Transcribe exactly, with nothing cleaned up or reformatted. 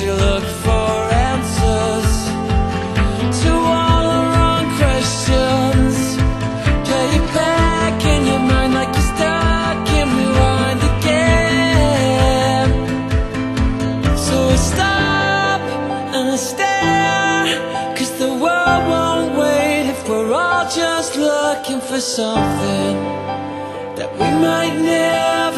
you look for answers to all the wrong questions. Play it back in your mind like you're stuck and rewind again. So stop and stare, 'cause the world won't wait if we're all just looking for something that we might never